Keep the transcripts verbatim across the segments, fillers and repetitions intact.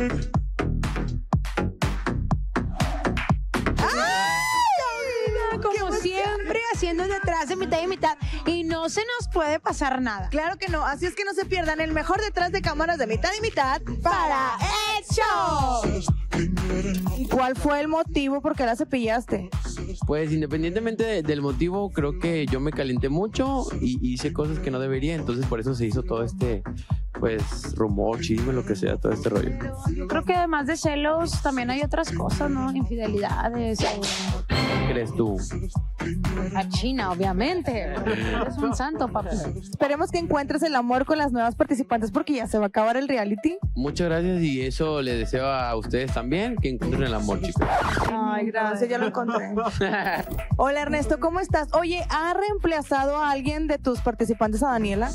Como siempre, haciendo detrás de mitad y mitad, y no se nos puede pasar nada. Claro que no, así es que no se pierdan el mejor detrás de cámaras de mitad y mitad para el show. ¿Y cuál fue el motivo por qué la cepillaste? Pues independientemente de- del motivo, creo que yo me calenté mucho y hice cosas que no debería, entonces por eso se hizo todo este, pues, rumor, chisme, lo que sea, todo este rollo. Yo creo que además de celos, también hay otras cosas, ¿no? Infidelidades. O... ¿Qué crees tú? A China, obviamente. Es un santo, papá. Esperemos que encuentres el amor con las nuevas participantes porque ya se va a acabar el reality. Muchas gracias y eso le deseo a ustedes también, que encuentren el amor, chicos. Ay, gracias, ya lo encontré. Hola Ernesto, ¿cómo estás? Oye, ¿ha reemplazado a alguien de tus participantes a Daniela?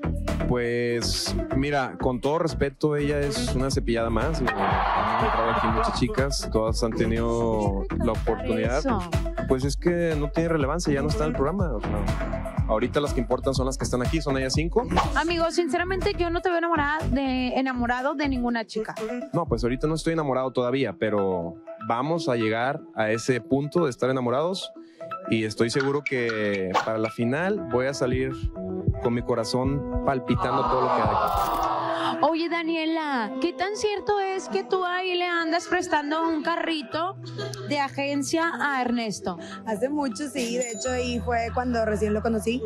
Pues mira, con todo respeto, ella es una cepillada más. Han entrado aquí muchas chicas, todas han tenido la oportunidad. Eso. Pues es que no tiene relevancia, ya no está en el programa. O sea, ahorita las que importan son las que están aquí, son ellas cinco. Amigos, sinceramente yo no te veo enamorada de, enamorado de ninguna chica. No, pues ahorita no estoy enamorado todavía, pero vamos a llegar a ese punto de estar enamorados y estoy seguro que para la final voy a salir con mi corazón palpitando todo lo que hay aquí. Oye, Daniela, ¿qué tan cierto es que tú ahí le andas prestando un carrito de agencia a Ernesto? Hace mucho, sí, de hecho ahí fue cuando recién lo conocí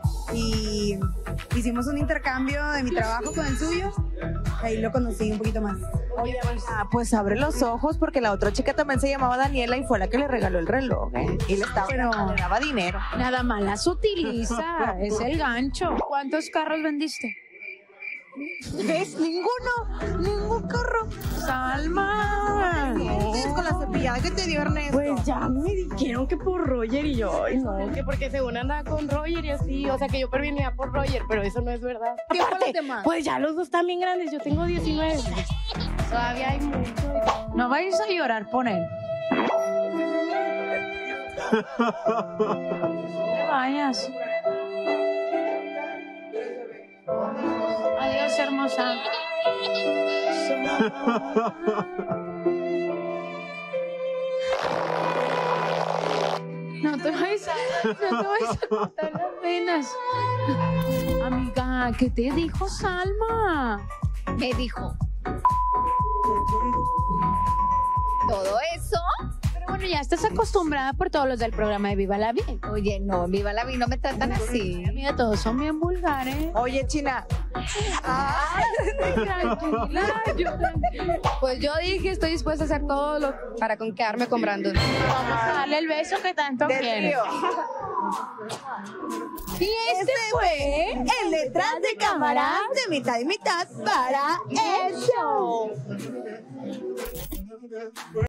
y hicimos un intercambio de mi trabajo con el suyo, ahí lo conocí un poquito más. Oye, pues, ah, pues abre los ojos porque la otra chica también se llamaba Daniela y fue la que le regaló el reloj, ¿eh? Y le, estaba, Pero- le daba dinero. Nada más las utiliza, es el gancho. ¿Cuántos carros vendiste? ¿Ves? Ninguno, ningún carro. Salma. ¿Qué con la cepillada que te dio Ernesto? Pues ya me dijeron que por Roger y yo, ay no, que porque según andaba con Roger y así, o sea que yo venía por Roger, pero eso no es verdad. ¿Qué con Aparte, los demás? pues ya los dos están bien grandes, yo tengo diecinueve. Todavía hay mucho. No vayas a llorar por él. No te vayas. Adiós, hermosa. No te vayas a, no te vayas a cortar las venas. Amiga, ¿qué te dijo Salma? Me dijo todo eso. Pero bueno, ya estás acostumbrada por todos los del programa de Viva la Vida. Oye, no, viva la vida, no me tratan así. Mira, todos son bien vulgares. Oye, China. Ay, tranquila, yo tranquila. Pues yo dije, estoy dispuesta a hacer todo lo para con quedarme con Brandon. Vamos a darle el beso que tanto Del quiere. trío. Y este fue El detrás de cámaras de mitad y mitad para el show.